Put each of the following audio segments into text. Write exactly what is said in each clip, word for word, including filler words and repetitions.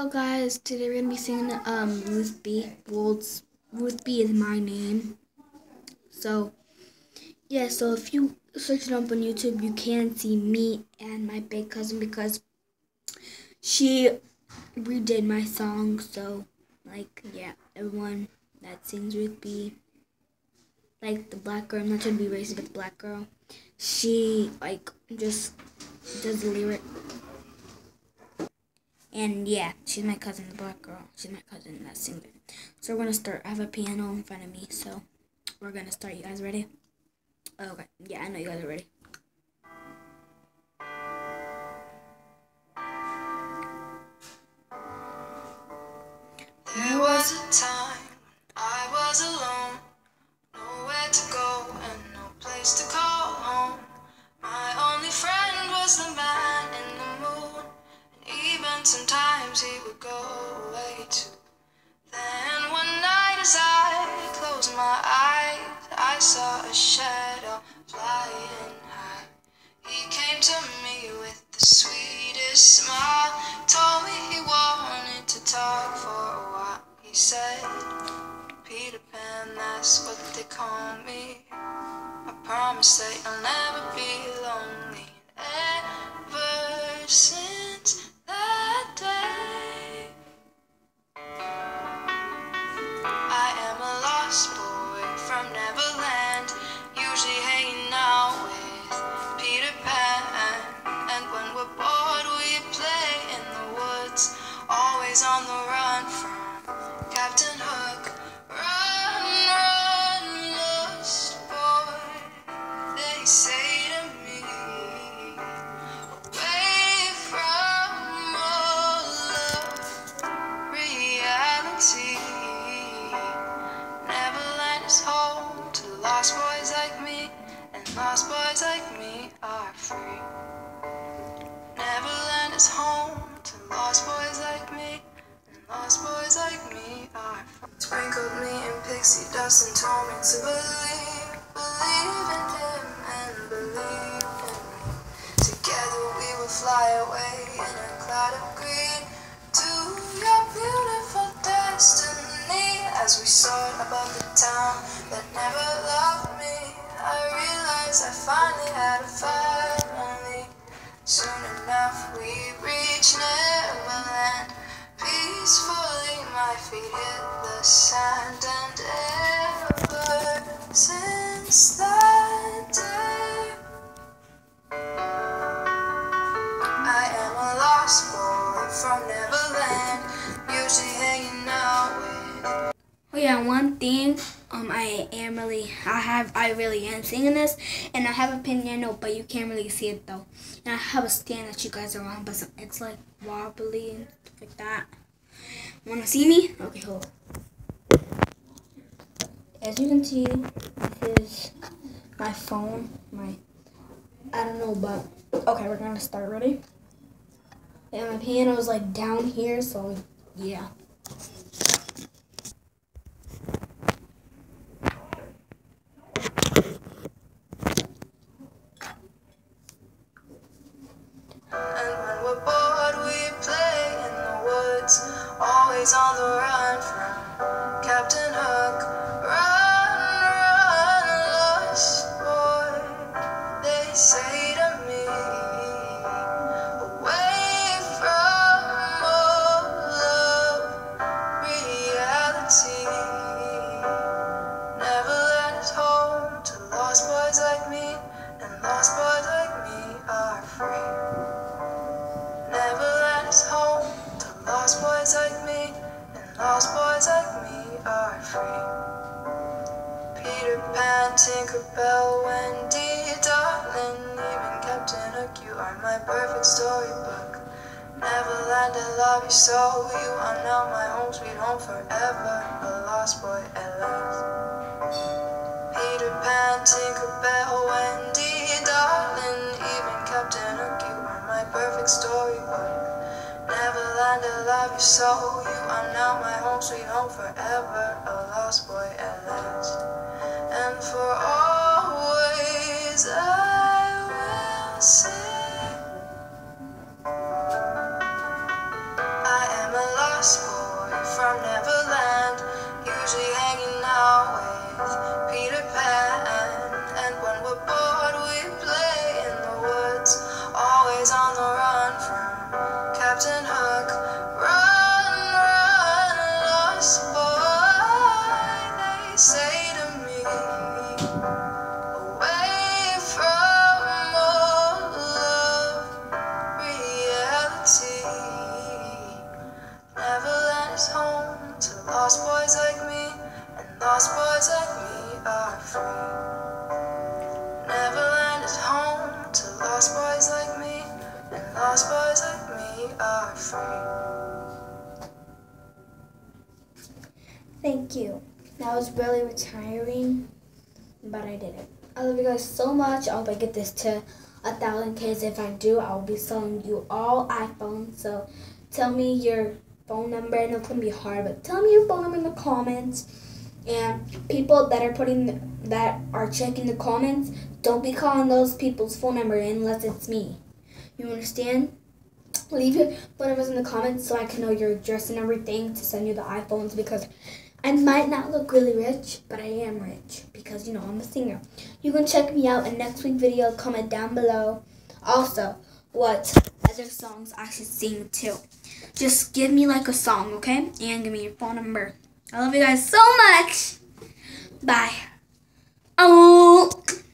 Hello guys, today we're gonna be singing um Ruth B. World's Ruth B is my name. So yeah, so if you search it up on YouTube, you can see me and my big cousin because she redid my song. So like yeah, everyone that sings Ruth B, like the black girl, I'm not trying to be racist, but the black girl, she like just does the lyric. And yeah, she's my cousin, the black girl. She's my cousin that sings it. So we're gonna start. I have a piano in front of me, so we're gonna start. You guys ready? Okay. Yeah, I know you guys are ready. There was a time I was alone, nowhere to go and no place to call home. My only friend was the man in the moon, and even sometimes he would go away too. Then one night as I closed my eyes, I saw a shadow flying high. He came to me with the sweetest smile, told me he wanted to talk for a while. He said, Peter Pan, that's what they call me. I promise that I'll never be lonely. And ever since that day, I am a lost boy from Neverland, usually hanging out with Peter Pan. And when we're bored, we play in the woods, always on the run from Captain Hook. Run, run, lost boy, they say to me, away from all of reality. Neverland is home to lost boys like me, and lost boys like me are free. Neverland is home to lost boys like me, and lost boys like me are free. Sprinkled me in pixie dust and told me to believe, believe in him and believe in me. Together we will fly away in a cloud of green to your beautiful destiny. As we soared above the town that never loved me, I realized I finally had a family. Soon enough we reached Neverland. Peacefully my feet hit the sand, and ever since that day, I am a lost boy from Neverland, usually hanging out with. Oh yeah, one thing. Um, I am really, I have, I really am singing this, and I have a piano, but you can't really see it though. And I have a stand that you guys are on, but it's like wobbly and stuff like that. Wanna see me? Okay, hold on. As you can see, this is my phone. My, I don't know, but okay, we're gonna start. Ready? And my piano is like down here, so yeah. And when we're bored, we play in the woods, always on the run from Captain Hook. Run, run, lost boy, they say to me, away from all of reality. Neverland is home to lost boys like me, and lost boys like me are free. Neverland is home to lost boys like me, and lost boys like me are free. Peter Pan, Tinkerbell, Wendy, darling, even Captain Hook, you are my perfect storybook. Neverland, I love you so, you are now my home, sweet home forever, a lost boy at last. Peter Pan, Tinkerbell, Wendy, darling, even Captain Hook, you are my perfect storybook. Neverland, I love you so, you are now my home, sweet home forever, a lost boy at last. And for always I will sing, I am a lost boys like me are free. Neverland is home to lost boys like me, and lost boys like me are free. Thank you. That was really retiring, but I did it. I love you guys so much. I hope I get this to a thousand Ks. If I do, I will be selling you all iPhones. So tell me your phone number. I know it's gonna be hard, but tell me your phone number in the comments. And people that are putting the, that are checking the comments, don't be calling those people's phone number in unless it's me. You understand? Leave your phone numbers in the comments so I can know your address and everything to send you the iPhones, because I might not look really rich, but I am rich because, you know, I'm a singer. You can check me out in next week's video. Comment down below. Also, what other songs I should sing too. Just give me like a song, okay? And give me your phone number. I love you guys so much. Bye. Oh.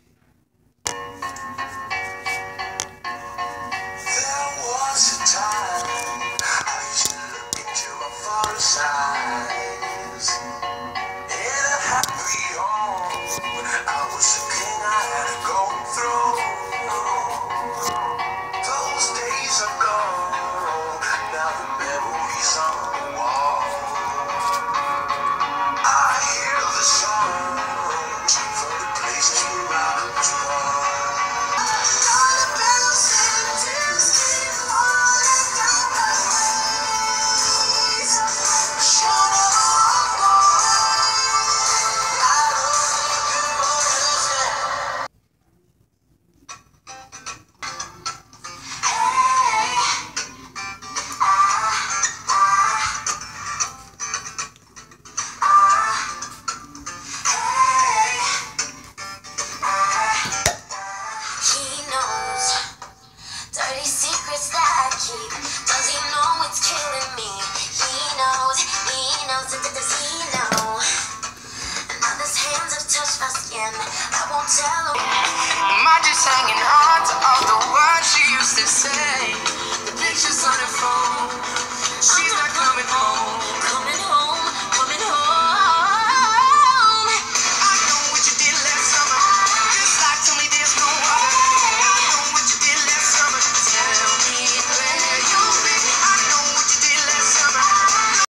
There was a time I used to look into my father's eyes. In a happy home, I was a king, I had to go through. Those days are gone, now the memories on the wall. I hear the songs from the places where I was born. Dollar bills and Disney falling down my ways. Should have gone. I don't even He knows dirty secrets that I keep. Does he know it's killing me? He knows, he knows, does he know? And others' hands have touched my skin. I won't tell him. Am I just hanging on to all the words she used to say? The pictures on her phone.